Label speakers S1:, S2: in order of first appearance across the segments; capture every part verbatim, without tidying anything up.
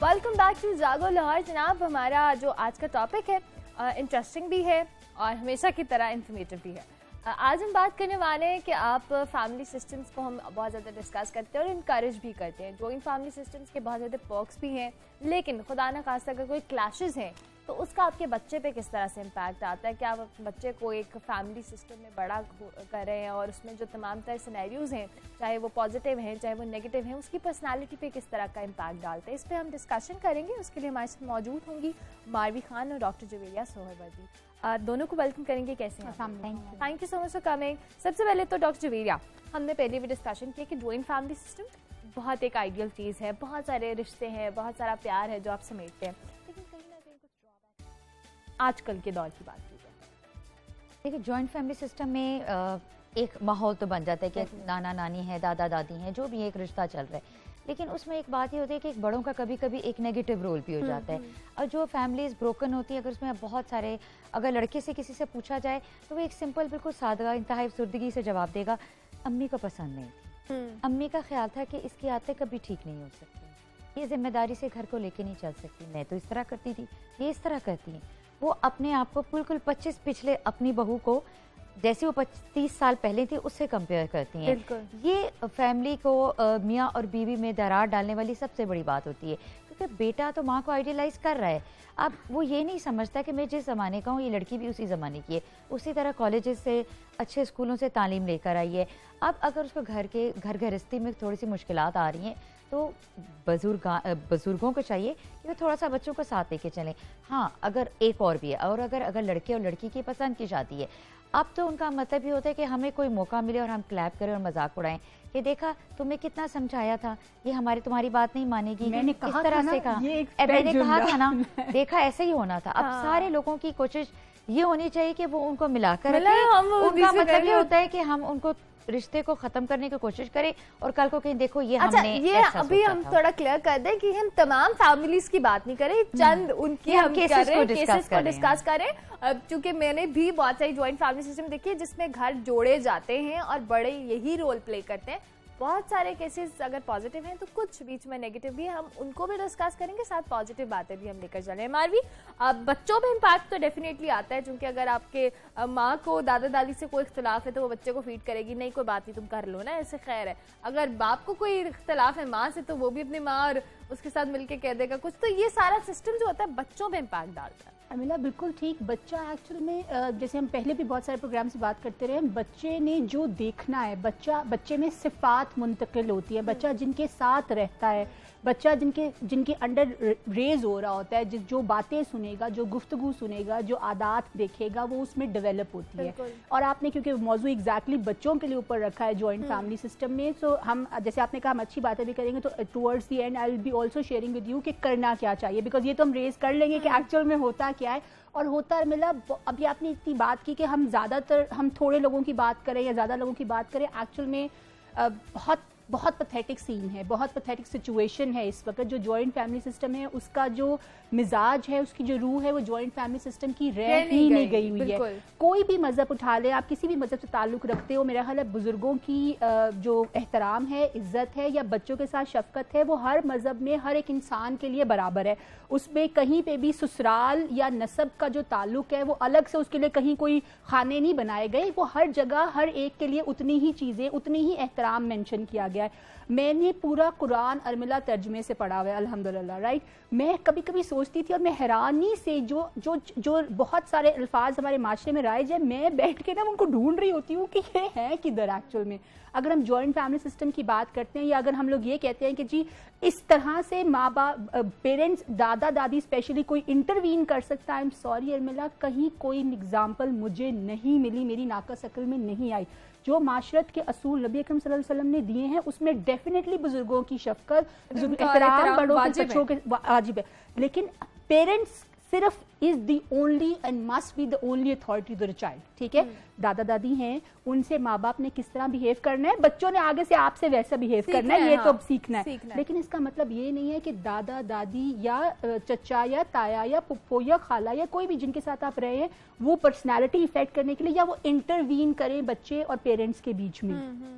S1: Welcome back to जागो लाहौर। जनाब, हमारा जो आज का टॉपिक है इंटरेस्टिंग भी है और हमेशा की तरह इंफॉर्मेटिव भी है। uh, आज हम बात करने वाले हैं कि आप फैमिली सिस्टम्स को हम बहुत ज़्यादा डिस्कस करते हैं और इनकरेज भी करते हैं। जॉइंट फैमिली सिस्टम्स के बहुत ज़्यादा पर्क्स भी हैं, लेकिन खुदा न खास्ता अगर कोई क्लैशेस हैं तो उसका आपके बच्चे पे किस तरह से इम्पैक्ट आता है। क्या आप अपने बच्चे को एक फैमिली सिस्टम में बड़ा कर रहे हैं और उसमें जो तमाम तरह सिनेरियोज़ हैं, चाहे वो पॉजिटिव हैं चाहे वो नेगेटिव हैं, उसकी पर्सनालिटी पे किस तरह का इम्पैक्ट डालते हैं, इस पर हम डिस्कशन करेंगे। उसके लिए हमारे साथ मौजूद होंगी मारवी खान और डॉक्टर जवेरिया सोहरवर्दी। Uh, दोनों को वेलकम करेंगे। कैसे हैं? Thank you so much for coming. सबसे पहले तो डॉक्टर जवेरिया, हमने पहले भी डिस्कशन किया कि जॉइंट फैमिली सिस्टम बहुत एक आइडियल चीज़ है, बहुत सारे रिश्ते हैं, बहुत सारा प्यार है जो आप समेटते हैं, लेकिन कहीं ना कहीं कुछ ड्रॉबैक आजकल के दौर की बात की जाए।
S2: देखिए, जॉइंट फैमिली सिस्टम में एक माहौल तो बन जाता है कि नाना नानी है, दादा दादी हैं, जो भी एक रिश्ता चल रहा है, लेकिन उसमें एक बात ये होती है कि एक बड़ों का कभी कभी एक नेगेटिव रोल भी हो जाता है। और जो फैमिलीज ब्रोकन होती है, अगर उसमें बहुत सारे, अगर लड़के से किसी से पूछा जाए तो वो एक सिंपल बिल्कुल सादा इंतहाई सुर्दगी से जवाब देगा, अम्मी को पसंद नहीं थी, अम्मी का ख्याल था कि इसकी आदतें कभी ठीक नहीं हो सकती, ये जिम्मेदारी से घर को लेके नहीं चल सकती, मैं तो इस तरह करती थी, ये इस तरह करती हैं। वो अपने आप को बिल्कुल पच्चीस पिछले अपनी बहू को जैसे वो तीस साल पहले थी उससे कंपेयर करती हैं। ये फैमिली को मियाँ और बीवी में दरार डालने वाली सबसे बड़ी बात होती है, क्योंकि बेटा तो माँ को आइडियलाइज कर रहा है। अब वो ये नहीं समझता कि मैं जिस ज़माने का हूँ, ये लड़की भी उसी ज़माने की है, उसी तरह कॉलेजेस से, अच्छे स्कूलों से तालीम लेकर आई है। अब अगर उसको घर के घर गृहस्थी में थोड़ी सी मुश्किलात आ रही हैं तो बुजुर्ग बुजुर्गों को चाहिए कि वो थोड़ा सा बच्चों को साथ लेके चलें। हाँ, अगर एक और भी है, और अगर अगर लड़के और लड़की की पसंद की शादी है, अब तो उनका मतलब ये होता है कि हमें कोई मौका मिले और हम क्लैप करें और मजाक उड़ाएं कि देखा तुमने कितना समझाया था, ये हमारी तुम्हारी बात नहीं मानेगी,
S3: मैंने कहा
S2: इस तरह
S3: था
S2: से कहा, मैंने कहा था ना, देखा ऐसे ही होना था। अब सारे लोगों की कोशिश ये होनी चाहिए कि वो उनको मिलाकर रखें। उनका मतलब ये होता है कि हम उनको रिश्ते को खत्म करने की कोशिश करें और कल को कहीं देखो ये
S1: अच्छा,
S2: हमने
S1: ये अभी हम थोड़ा क्लियर कर दें कि हम तमाम फैमिलीज की बात नहीं करें, चंद उनकी हम केसेस को डिस्कस करें, क्योंकि मैंने भी बहुत सारी ज्वाइंट फैमिली सिस्टम देखी है जिसमें घर जोड़े जाते हैं और बड़े यही रोल प्ले करते हैं। बहुत सारे केसेस अगर पॉजिटिव हैं तो कुछ बीच में नेगेटिव भी है, हम उनको भी डिस्कस करेंगे, साथ पॉजिटिव बातें भी हम लेकर चले। मारवी, अब बच्चों पे इम्पैक्ट तो डेफिनेटली आता है, क्योंकि अगर आपके माँ को दादा दादी से कोई इख्तलाफ है तो वो बच्चे को फीड करेगी, नहीं कोई बात नहीं तुम कर लो ना, ऐसे खैर है। अगर बाप को कोई इख्तलाफ है माँ से तो वो भी अपनी माँ और उसके साथ मिलकर कह देगा कुछ। तो ये सारा सिस्टम जो होता है बच्चों पे इम्पैक्ट डालता है।
S3: अमिला, बिल्कुल ठीक। बच्चा एक्चुअल में, जैसे हम पहले भी बहुत सारे प्रोग्राम से बात करते रहे, बच्चे ने जो देखना है, बच्चा बच्चे में सिफात मुंतकिल होती है, बच्चा जिनके साथ रहता है, बच्चा जिनके जिनके अंडर रेज हो रहा होता है, जिस जो बातें सुनेगा, जो गुफ्तगू सुनेगा, जो आदात देखेगा, वो उसमें डेवलप होती है। और आपने क्योंकि मौजू एग्जैक्टली बच्चों के लिए ऊपर रखा है जॉइंट फैमिली सिस्टम में, सो हम जैसे आपने कहा हम अच्छी बातें भी करेंगे, तो towards the and I will be also sharing with you कि करना क्या चाहिए, बिकॉज ये तो हम रेज कर लेंगे कि एक्चुअल में होता क्या है। और होता मिला, अभी आपने इतनी बात की कि हम ज़्यादातर हम थोड़े लोगों की बात करें या ज़्यादा लोगों की बात करें, एक्चुअल में बहुत बहुत पथेटिक सीन है, बहुत पथेटिक सिचुएशन है इस वक्त। जो जॉइंट फैमिली सिस्टम है उसका जो मिजाज है, उसकी जो रूह है, वो जॉइंट फैमिली सिस्टम की रह ही नहीं गई हुई है। कोई भी मजहब उठा ले, आप किसी भी मजहब से ताल्लुक रखते हो, मेरा ख्याल है बुजुर्गों की जो एहतराम है, इज्जत है, या बच्चों के साथ शफकत है, वो हर मजहब में हर एक इंसान के लिए बराबर है। उसमें कहीं पे भी ससुराल या नसब का जो ताल्लुक है वो अलग से, उसके लिए कहीं कोई खाने नहीं बनाए गए, वो हर जगह हर एक के लिए उतनी ही चीज़ें, उतनी ही एहतराम मेंशन किया गया है। मैंने पूरा कुरान अर्मिला तर्जमे से पढ़ा हुआ है अल्हम्दुलिल्लाह, राइट। मैं कभी कभी सोचती थी और मैं हैरानी से जो जो जो बहुत सारे अल्फाज हमारे माशरे में राइज है, मैं बैठ के ना उनको ढूंढ रही होती हूँ कि ये है किधर एक्चुअल में। अगर हम जॉइंट फैमिली सिस्टम की बात करते हैं, या अगर हम लोग ये कहते हैं कि जी इस तरह से माँ बाप, पेरेंट्स, दादा दादी स्पेशली कोई इंटरवीन कर सकता है, आई एम सॉरी अर्मिला, कहीं कोई एग्जाम्पल मुझे नहीं मिली, मेरी नाकस अकल में नहीं आई। जो माशरत के असूल नबी अकरम सल्लल्लाहु अलैहि वसल्लम ने दिए हैं उसमें डेफिनेटली बुजुर्गों की शफकत, एहतराम बड़ों के बच्चों के वाजिब है, लेकिन पेरेंट्स सिर्फ is the only and must be the only authority to the child. ठीक है, दादा दादी हैं, उनसे माँ बाप ने किस तरह बिहेव करना है, बच्चों ने आगे से आपसे वैसा बिहेव करना है, ये हाँ, तो अब सीखना है, सीखना है। लेकिन इसका मतलब ये नहीं है कि दादा दादी या चचा या ताया या पुप्पो या खाला या कोई भी जिनके साथ आप रहे हैं वो पर्सनैलिटी इफेक्ट करने के लिए या वो इंटरवीन करें बच्चे और पेरेंट्स के बीच में।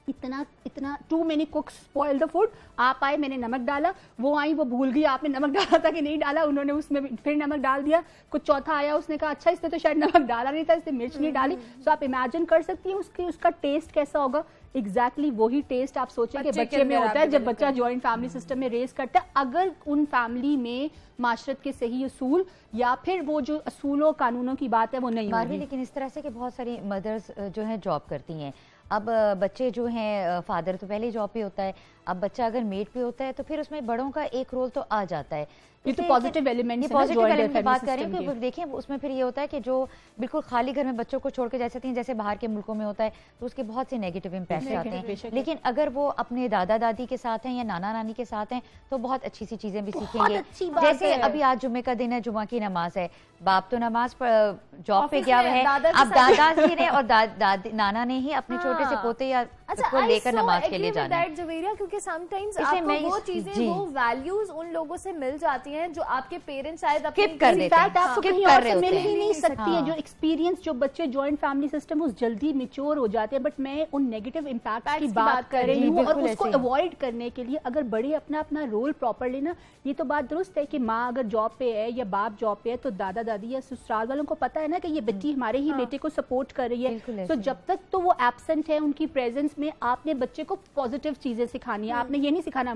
S3: इतना इतना too many cooks spoil the food. आप आए, मैंने नमक डाला, वो आई, वो भूल गई आपने नमक डाला था कि नहीं डाला, उन्होंने उसमें फिर नमक डाल दिया. कुछ चौथा आया, उसने कहा अच्छा इसने तो शायद नमक डाला नहीं था, इसने मिर्च नहीं डाली. सो आप इमेजिन कर सकती हैं उसकी उसका टेस्ट कैसा होगा. एग्जैक्टली exactly वही टेस्ट आप सोचें कि बच्चे में होता है जब बच्चा जॉइंट फैमिली सिस्टम में रेस करता है. अगर उन फैमिली में माशरत के सही असूल या फिर वो जो असूलों कानूनों की बात है वो नहीं होगी.
S2: लेकिन इस तरह से कि बहुत सारी मदर्स जो हैं जॉब करती हैं, अब बच्चे जो हैं फादर तो पहले जॉब पे होता है, अब बच्चा अगर मेड पे होता है तो फिर उसमें बड़ों का एक रोल तो आ जाता है.
S3: ये तो पॉजिटिव एलिमेंट है,
S2: पॉजिटिव एलिमेंट की बात कर रहे हैं कि देखिए उसमें फिर ये होता है कि जो बिल्कुल खाली घर में बच्चों को छोड़ के जा सकती हैं जैसे बाहर के मुल्कों में होता है, तो उसके बहुत से नेगेटिव इम्पैक्ट आते हैं. लेकिन अगर वो अपने दादा दादी के साथ हैं या नाना नानी के साथ हैं तो बहुत अच्छी सी चीजें भी सीखेंगे. जैसे अभी आज जुम्मे का दिन है, जुम्मा की नमाज है, बाप तो नमाज जॉब पे गया है, अब दादा जी ने और नाना ने ही अपने छोटे से पोते या को लेकर नमाज के लिए जाना है.
S1: क्योंकि समटाइम्स आपको वो चीजें, वो वैल्यूज उन लोगों से मिल जाती हैं जो आपके पेरेंट्स शायद
S2: स्किप कर देते हैं,
S3: आपको कहीं और से मिल ही नहीं सकती है. जो एक्सपीरियंस जो बच्चे जॉइंट फैमिली सिस्टम उस जल्दी मैच्योर हो जाते हैं. बट मैं उन नेगेटिव इम्पैक्ट की बात कर रही हूँ और उसको अवॉइड करने के लिए अगर बड़े अपना अपना रोल प्रॉपर लेना. ये तो बात दुरुस्त है कि माँ अगर जॉब पे है या बाप जॉब पे है तो दादा दादी या ससुराल वालों को पता है ना कि ये बच्ची हमारे ही बेटे को सपोर्ट कर रही है. तो जब तक तो वो एब्सेंट है उनकी प्रेजेंस में आपने बच्चे को पॉजिटिव चीजें सिखानी है. आपने ये नहीं सिखाना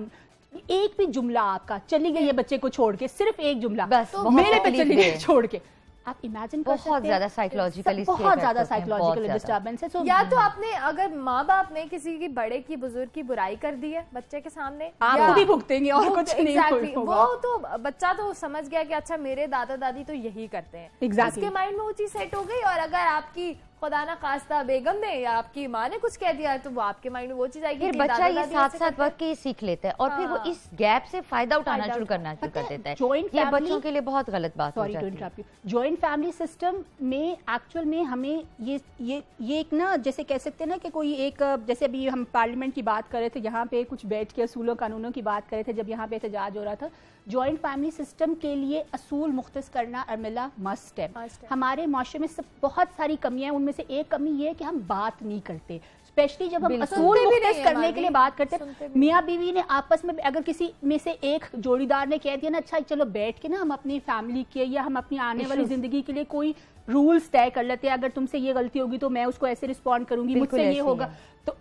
S3: एक भी जुमला आपका चली गई है बच्चे को छोड़ के, सिर्फ एक जुमला बस तो मेरे पे चली गई छोड़ के. आप इमेजिन कर सकते हैं
S2: बहुत ज्यादा साइकोलॉजिकली
S3: बहुत ज्यादा साइकोलॉजिकल डिस्टर्बेंस है. so,
S1: या तो आपने अगर माँ बाप ने किसी की बड़े की बुजुर्ग की बुराई कर दी है बच्चे के सामने,
S3: आप भी भुगतेंगे और कुछ नहीं
S1: exactly, होगा. वो तो बच्चा तो समझ गया कि अच्छा मेरे दादा दादी तो यही करते हैं. exactly. उसके माइंड में वो चीज सेट हो गई. और अगर आपकी खुदा ना खास्ता बेगम ने या आपकी माँ ने कुछ कह दिया तो वो आपके माइंड में वो चीज आएगी.
S2: फिर बच्चा ये साथ साथ वक्त के सीख लेता है और फिर वो इस गैप से फायदा उठाना शुरू करना शुरू कर देता है. ये बच्चों के लिए बहुत गलत बात हो जाती है.
S3: जॉइंट फैमिली सिस्टम में एक्चुअल में हमें ये ये ये एक ना जैसे कह सकते हैं ना कि कोई एक, जैसे अभी हम पार्लियामेंट की बात कर रहे थे, यहाँ पे कुछ बैठ के असूलों कानूनों की बात कर रहे थे जब यहाँ पे एहतजाज हो रहा था. जॉइंट फैमिली सिस्टम के लिए असूल मुख्तस करना अर्मिला मस्ट है. हमारे माशरे में सब बहुत सारी कमियां हैं, उनमें से एक कमी ये है कि हम बात नहीं करते. स्पेशली जब हम असूल मुख्तस करने के लिए बात करते हैं, मियाँ बीवी ने आपस में अगर किसी में से एक जोड़ीदार ने कह दिया ना अच्छा चलो बैठ के ना हम अपनी फैमिली के या हम अपनी आने वाली जिंदगी के लिए कोई रूल्स तय कर लेते हैं. अगर तुमसे ये गलती होगी तो मैं उसको ऐसे रिस्पॉन्ड करूंगी, मुझसे ये होगा तो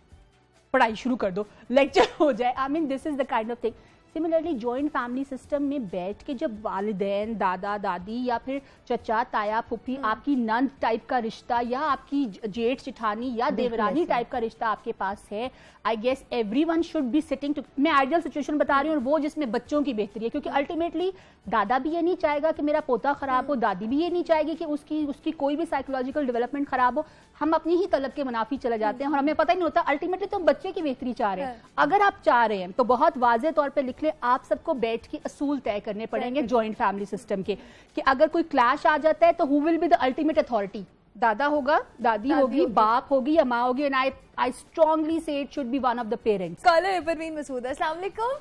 S3: पढ़ाई शुरू कर दो, लेक्चर हो जाए. I mean this is the kind of thing. Similarly joint family system में बैठ के जब वालिदैन दादा दादी या फिर चचा ताया फुफी आपकी नंद टाइप का रिश्ता या आपकी जेठ चिठानी या देवरानी टाइप का रिश्ता आपके पास है, I guess everyone should be sitting too. मैं आइडियल सिचुएशन बता रही हूँ और वो जिसमें बच्चों की बेहतरी है. क्योंकि अल्टीमेटली दादा भी ये नहीं चाहेगा कि मेरा पोता खराब हो, दादी भी ये नहीं चाहेगी कि उसकी उसकी कोई भी साइकोलॉजिकल डेवलपमेंट खराब हो. हम अपनी ही तलब के मुनाफी चले जाते हैं और हमें पता ही नहीं होता अल्टीमेटली तो बच्चे की बेहतरी चाह रहे हैं. अगर आप चाह रहे हैं तो बहुत वाज़ेह तौर पे लिख ले, आप सबको बैठ के असूल तय करने पड़ेंगे जॉइंट फैमिली सिस्टम के कि अगर कोई क्लैश आ जाता है तो who will be the ultimate authority. दादा होगा, दादी होगी, बाप होगी या माँ होगी. And I I strongly say it should be one of the parents.
S1: Caller Parveen Masood, अस्सलाम वालेकुम.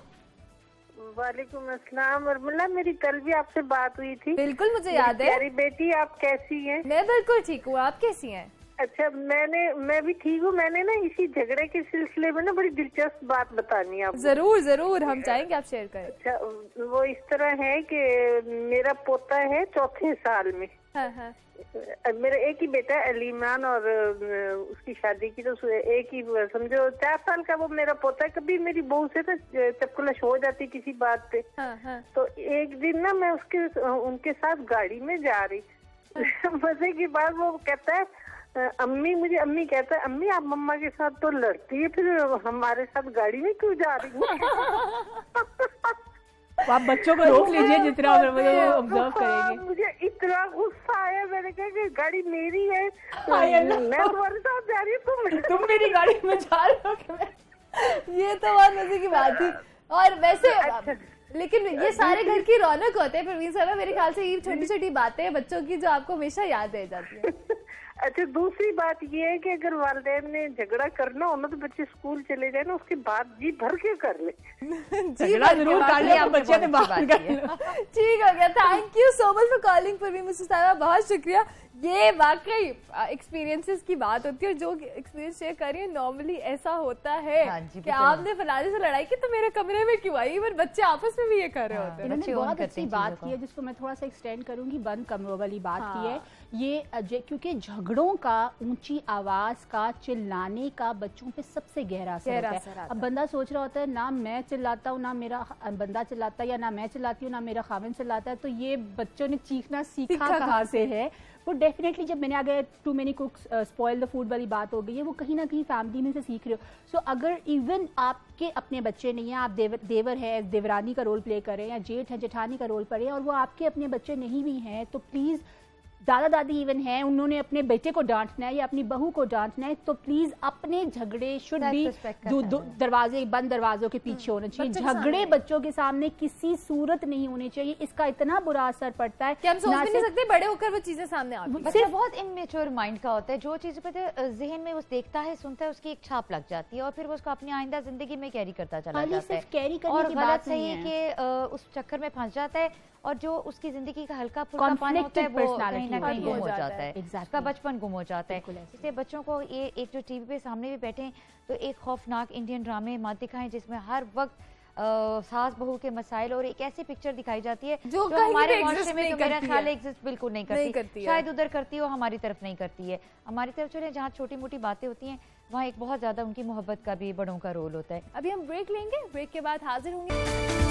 S4: वालेकुम अस्सलाम. अर्मला, मेरी कल भी आपसे बात हुई थी.
S1: बिल्कुल मुझे याद है.
S4: मेरी बेटी आप कैसी हैं?
S1: मैं बिल्कुल ठीक हूँ, आप कैसी हैं?
S4: अच्छा, मैंने मैं भी ठीक हूँ. मैंने ना इसी झगड़े के सिलसिले में ना बड़ी दिलचस्प बात बतानी है आपको.
S1: जरूर जरूर, हम चाहेंगे आप शेयर करें.
S4: अच्छा, वो इस तरह है कि मेरा पोता है चौथे साल में.
S1: हाँ हाँ.
S4: मेरा एक ही बेटा है अलीमान और उसकी शादी की तो एक ही समझो चार साल का वो मेरा पोता है. कभी मेरी बहू से ना चपकलश हो जाती किसी बात पे.
S1: हाँ हाँ.
S4: तो एक दिन ना मैं उसके उनके साथ गाड़ी में जा रही. हाँ. मजे की बात वो कहता है अम्मी, मुझे अम्मी कहता है अम्मी आप मम्मा के साथ तो लड़ती है, फिर हमारे साथ गाड़ी में क्यों जा रही हो?
S3: आप बच्चों को रोक लीजिए जितना ऑब्जर्व करेंगे.
S4: मुझे इतना गुस्सा आया, मैंने कहा कि गाड़ी मेरी है, मैं तुम्हारे साथ जा रही हूँ, तुम
S3: तुम मेरी गाड़ी में जा रहे हो.
S1: ये तो बहुत मजे की बात थी. और वैसे अच्छा, लेकिन ये सारे घर की रौनक होते हैं परवीन साहब. मेरे ख्याल से ये छोटी छोटी बातें बच्चों की जो आपको हमेशा याद रह जाती है.
S4: अच्छा, दूसरी बात ये है कि अगर वालिदैन ने झगड़ा करना हो ना तो बच्चे स्कूल चले जाए ना, उसके बाद जी भर के कर ले.
S3: झगड़ा जरूर कर ले, बच्चे ने बात कर ले.
S1: ठीक हो गया. Thank you so much for calling Parveen Mustafa, बहुत शुक्रिया. ये वाकई एक्सपीरियंसेस की बात होती है, और जो एक्सपीरियंस शेयर कर रही है नॉर्मली ऐसा होता है
S2: हाँ
S1: कि आपने फलाने से लड़ाई की तो मेरे कमरे में क्यों आई, इवन बच्चे आपस में भी ये कर रहे
S2: हाँ,
S1: होते हैं।
S3: इन्होंने बहुत अच्छी बात की है जिसको मैं थोड़ा सा एक्सटेंड करूंगी, बंद कमरों वाली बात
S1: हाँ।
S3: की है ये, क्योंकि झगड़ों का, ऊंची आवाज का, चिल्लाने का बच्चों पे सबसे गहरा असर होता है। अब बंदा सोच रहा होता है ना मैं चिल्लाता हूँ ना मेरा बंदा चिल्लाता है, या ना मैं चिल्लाती हूँ ना मेरा खाविन चिल्लाता है, तो ये बच्चों ने चीखना सीखा कहाँ से है। वो डेफिनेटली जब मैंने आगे too many cooks spoil the food वाली बात हो गई है, वो कहीं ना कहीं फैमिली में से सीख रहे हो। सो so, अगर इवन आपके अपने बच्चे नहीं है, आप देवर देवर है, देवरानी का रोल प्ले करें, या जेठ है जेठानी का रोल प्ले, और वो आपके अपने बच्चे नहीं भी हैं, तो प्लीज़, दादा दादी इवन हैं, उन्होंने अपने बेटे को डांटना है या अपनी बहू को डांटना है, तो प्लीज अपने झगड़े शुड बी दरवाजे बंद दरवाजों के पीछे होने चाहिए। झगड़े बच्चों के सामने किसी सूरत नहीं होने चाहिए। इसका इतना बुरा असर पड़ता है
S1: कि हम सोच भी नहीं सकते बड़े होकर वो चीजें सामने आती हैं।
S2: बच्चा बहुत इनमेच्योर माइंड का होता है, जो चीज पता है जहन में वो देखता है सुनता है उसकी एक छाप लग जाती है, और फिर वो उसको अपनी आइंदा जिंदगी में कैरी करता चला जाता है।
S3: कैरी करने
S2: और
S3: की
S2: गलत
S3: बात
S2: सही है कि उस चक्कर में फंस जाता है, और जो उसकी जिंदगी का हल्का फुल्का पानी होता है वो कहीं ना कहीं गुम हो जाता है, उसका बचपन गुम हो जाता है। इसलिए बच्चों को ये एक जो टीवी पे सामने भी बैठे हैं तो एक खौफनाक इंडियन ड्रामे मत दिखाएं जिसमें हर वक्त सास बहू के मसाइल और एक ऐसी पिक्चर दिखाई जाती है जो, जो हमारे माशरे में तो मेरा ख्याल एग्जिस्ट बिल्कुल नहीं करती, नहीं करती शायद उधर करती हो, हमारी तरफ नहीं करती है। हमारी तरफ चले जहाँ छोटी मोटी बातें होती हैं वहाँ एक बहुत ज्यादा उनकी मोहब्बत का भी बड़ों का रोल होता है।
S1: अभी हम ब्रेक लेंगे, ब्रेक के बाद हाजिर होंगे।